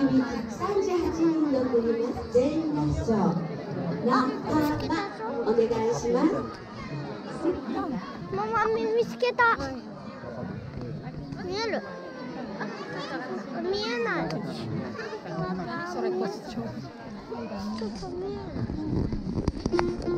組138人の組が全員合唱仲間お願いします。 ママ見つけた。見える？あ、見えない。それこそちょっと見えない。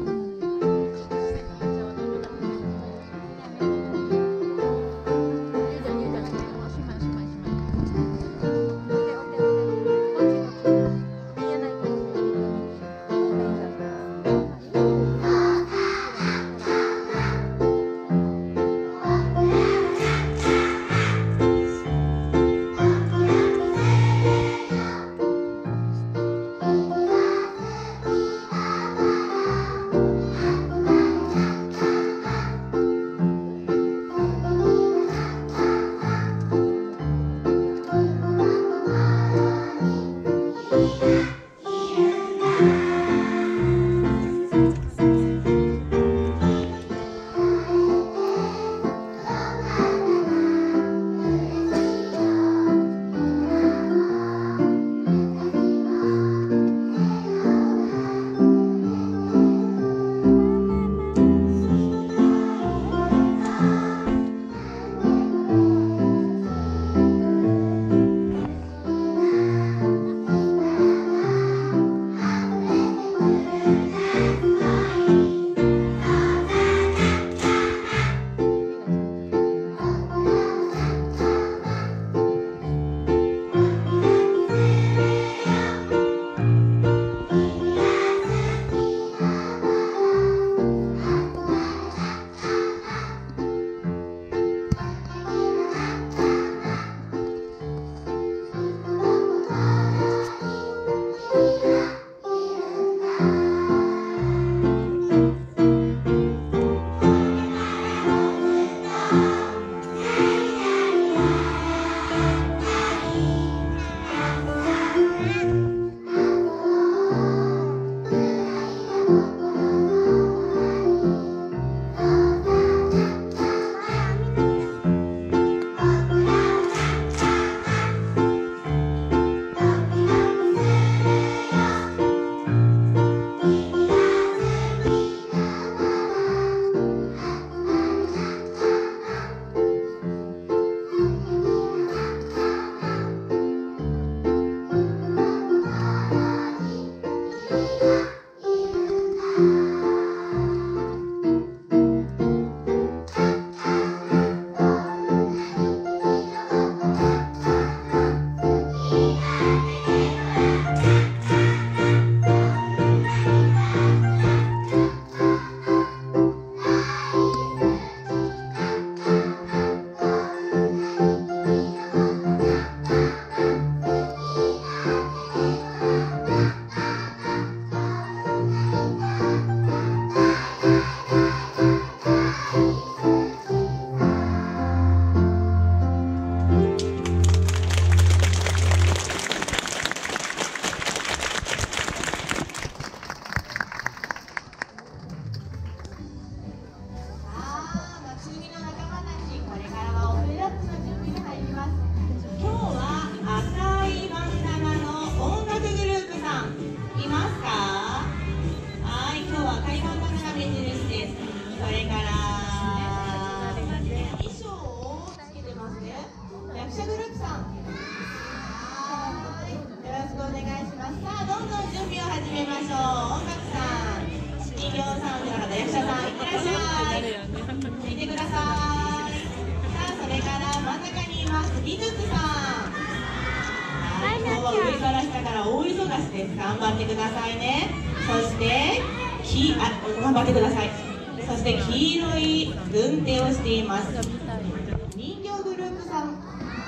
上から下から大忙しです。頑張ってくださいね。そして頑張ってください。そして黄色い軍手をしています。人形グループさん、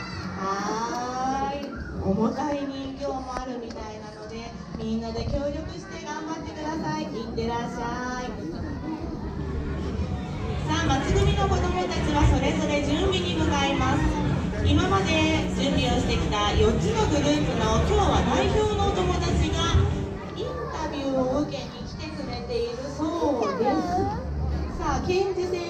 重たい人形もあるみたいなので、みんなで協力して頑張ってください。いってらっしゃい。さあ、松組の子どもたちはそれぞれ準備に向かいます。今まで準備をしてきた4つのグループの今日は代表のお友達がインタビューを受けに来てくれているそうです。さあ、県知事選